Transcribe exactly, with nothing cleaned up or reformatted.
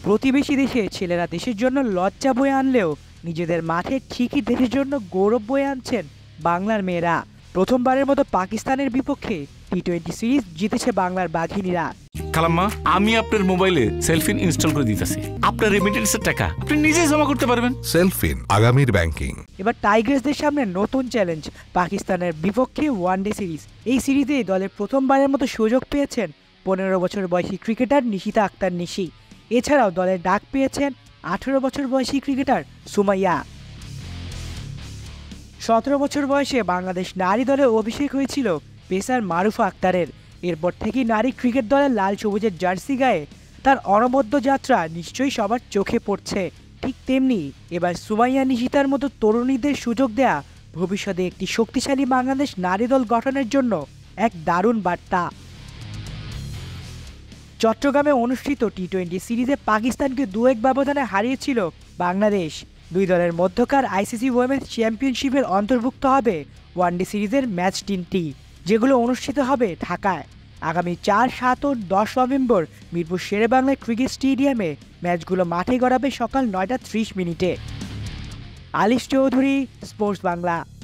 প্রতিবেশী দেশে ছেলেরা দেশের জন্য লজ্জা বয়ে আনলেও নিজেদের মাঠে ঠিকই দেশের জন্য গৌরব বয়ে আনছেন বাংলার মেয়েরা। প্রথমবারের মতো পাকিস্তানের বিপক্ষে টি টোয়েন্টি সিরিজ জিতেছে বাংলার বাঘিনীরা। খালাম্মা, আমি আপনার মোবাইলে সেলফিন ইনস্টল করে দিতেছি। আপনার রেমিটেন্সের টাকা আপনি নিজেই জমা করতে পারবেন। সেলফিন, আগামীর ব্যাংকিং। এবার টাইগার্সদের সামনে নতুন চ্যালেঞ্জ, পাকিস্তানের বিপক্ষে ওয়ানডে সিরিজ। এই সিরিজে দলের প্রথমবারের মতো সুযোগ পেয়েছেন পনেরো বছর বয়সী ক্রিকেটার নিশিতা আক্তার নিশি। এছাড়াও দলের ডাক পেয়েছেন আঠেরো বছর বয়সী ক্রিকেটার সুমাইয়া। সতেরো বছর বয়সে বাংলাদেশ নারী দলে অভিষেক হয়েছিল পেসার মারুফা আক্তারের। এরপর থেকেই নারী ক্রিকেট দলের লাল সবুজের জার্সি গায়ে তার অনবদ্য যাত্রা নিশ্চয়ই সবার চোখে পড়ছে। ঠিক তেমনি এবার সুমাইয়া নিশিতার মতো তরুণীদের সুযোগ দেয়া ভবিষ্যতে একটি শক্তিশালী বাংলাদেশ নারী দল গঠনের জন্য এক দারুণ বার্তা। চট্টগ্রামে অনুষ্ঠিত টি টোয়েন্টি সিরিজে পাকিস্তানকে দু এক ব্যবধানে হারিয়েছিল বাংলাদেশ। দুই দলের মধ্যকার আইসিসি ওয়েমেন্স চ্যাম্পিয়নশিপের অন্তর্ভুক্ত হবে ওয়ানডে সিরিজের ম্যাচ তিনটি, যেগুলো অনুষ্ঠিত হবে ঢাকায়। আগামী চার, সাত ও দশ নভেম্বর মিরপুর শেরেবাংলা ক্রিকেট স্টেডিয়ামে ম্যাচগুলো মাঠে গড়াবে সকাল নয়টা ত্রিশ মিনিটে। আলিশ চৌধুরী, স্পোর্টস বাংলা।